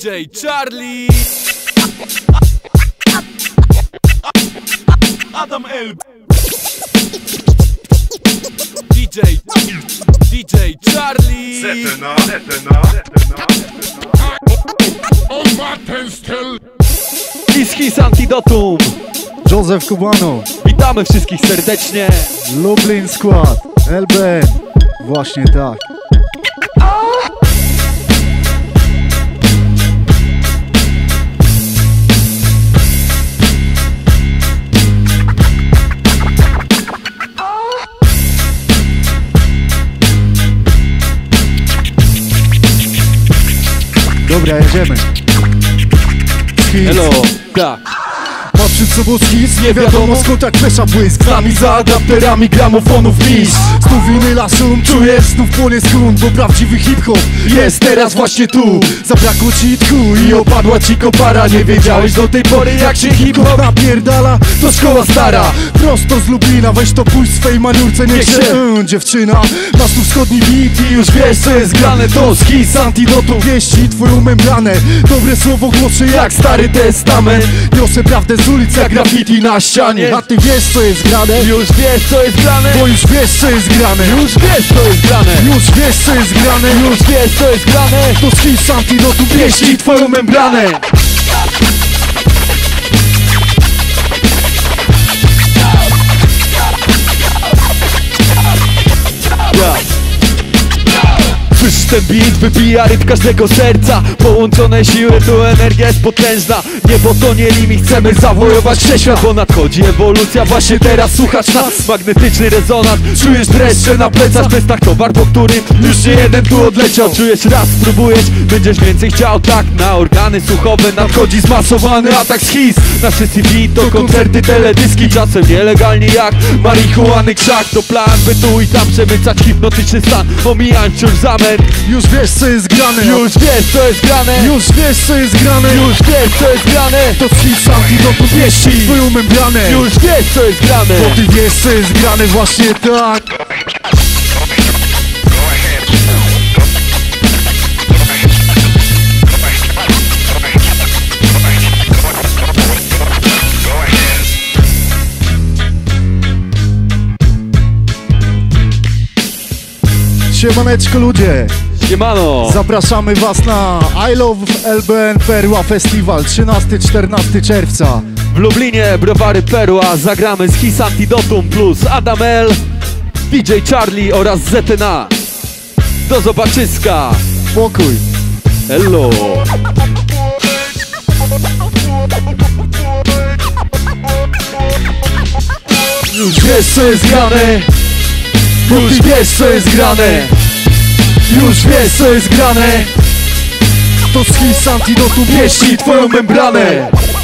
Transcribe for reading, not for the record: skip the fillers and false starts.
DJ Charlie, Adam L. DJ Charlie, Zetyna. On ma ten styl. Kiss Antidotum. Józef Kubano. Witamy wszystkich serdecznie. Lublin Skład, LBN. Właśnie tak. Dobra, jedziemy. Hello, tak. Ma przed sobą skiz, nie wiadomo skąd tak flesza błysk. Z nami za adapterami gramofonów miś. Znów winyla szum, czujesz znów płonie skun. Bo prawdziwy hip-hop jest teraz właśnie tu. Zabrakło ci tchu i opadła ci kopara. Nie wiedziałeś do tej pory jak się hip-hop napierdala. To szkoła stara, prosto z Lublina. Weź to pójść swej maniurce, niech się dziewczyna. Masz tu wschodni beat i już wiesz co jest grane. To Kiss Antidotum, wieści twoją membranę. Dobre słowo głoszę jak Stary Testament. Niosę prawdę z ulic jak graffiti na ścianie. A ty wiesz co jest grane? Już wiesz co jest grane. Bo już wiesz co jest grane. Już wiesz co jest grane. Już wiesz co jest grane. Już wiesz co jest grane. To Kiss Antidotum, wieści twoją membranę. Słyszysz ten beat, wybija rytm każdego serca. Połączone siły, to energia jest potężna. Niebo to nie limit, chcemy zawojować wszechświat. Bo nadchodzi ewolucja, właśnie teraz słuchasz nas. Magnetyczny rezonans, czujesz dreszcze na plecach. To jest tak towar, po którym już nie jeden tu odleciał. Czujesz raz, spróbujesz, będziesz więcej chciał. Tak, na organy słuchowe nadchodzi zmasowany atak z Kiss. Nasze CV to koncerty, teledyski. Czasem nielegalnie jak marihuany krzak. To plan, by tu i tam przemycać hipnotyczny stan. Omijając wciąż zamęt. Już wiesz co jest grane. Już wiesz co jest grane. Już wiesz co jest grane. Już wiesz co jest grane. To Kiss Antidotum, wieści twoją membranę. Już wiesz co jest grane. Bo ty wiesz co jest grane, właśnie tak. Siemaneczko ludzie, Siemano. zapraszamy was na I Love LBN Perła Festival 13-14 czerwca. W Lublinie browary Perła. Zagramy z Kiss Antidotum plus Adam L, DJ Charlie oraz Zetyna. Do zobaczyska. Spokój. Hello. Już wiesz co jest grane. Już wiesz co jest grane. Już wiesz co jest grane. To Kiss Antidotum, wieści twoją membranę.